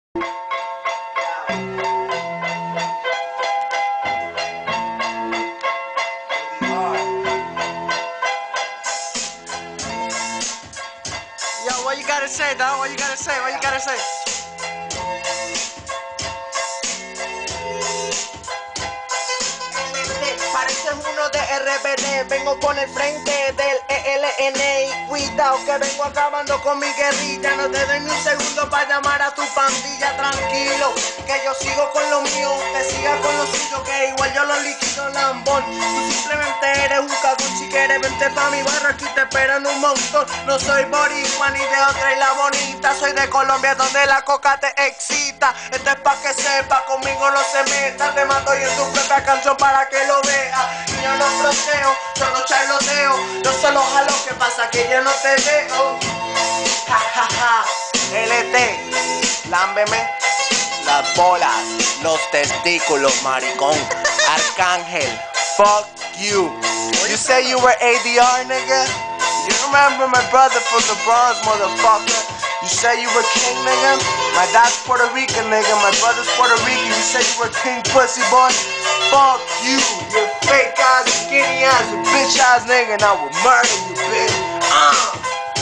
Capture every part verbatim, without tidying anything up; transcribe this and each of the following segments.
Yo, what you gotta say, dog? What you gotta say? What you gotta say? Pareces uno de R B D, vengo con el frente del E L N y cuidado que vengo acabando con mi guerrilla. No te doy ni un segundo para llamar a tu pandilla, tranquilo, que yo sigo con lo mío, que siga con lo suyo, que igual yo lo liquido lambón. Tú simplemente eres un cagón, si quieres vente pa' mi barrio, aquí te esperan un montón. No soy boricua ni de otra isla bonita, soy de Colombia donde la coca te excita. Esto es pa' que sepa, conmigo no se meta, te mato y en tu propia canción para que lo veas. Y yo no proteo, solo charloteo, yo solo jalo, que pasa que yo no te veo. Ja ja ja, L T, lámbeme las bolas, los testículos, maricón. Arcángel, fuck you. You say you were A D R, nigga? You remember my brother from the Bronx, motherfucker? You say you were king, nigga? My dad's Puerto Rican, nigga. My brother's Puerto Rican. You say you were king, pussy boy? Fuck you, you fake ass, skinny ass, bitch ass nigga, and I will murder you, bitch. Uh.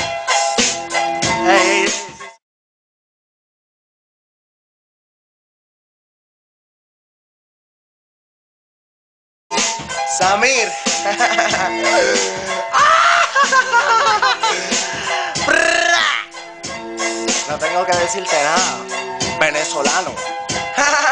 Hey. Samir. No tengo que decirte nada. Venezolano.